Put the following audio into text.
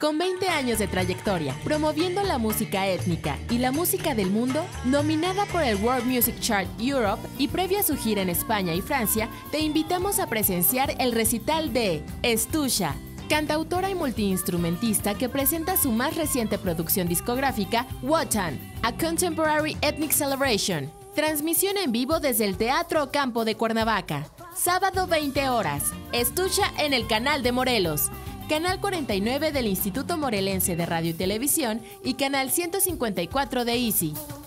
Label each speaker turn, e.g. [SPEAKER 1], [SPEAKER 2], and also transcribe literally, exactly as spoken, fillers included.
[SPEAKER 1] Con veinte años de trayectoria, promoviendo la música étnica y la música del mundo, nominada por el World Music Chart Europe y previa a su gira en España y Francia, te invitamos a presenciar el recital de Estucha, cantautora y multiinstrumentista que presenta su más reciente producción discográfica, Wotan, A Contemporary Ethnic Celebration. Transmisión en vivo desde el Teatro Campo de Cuernavaca. Sábado veinte horas. Estucha en el canal de Morelos. Canal cuarenta y nueve del Instituto Morelense de Radio y Televisión y Canal ciento cincuenta y cuatro de Easy.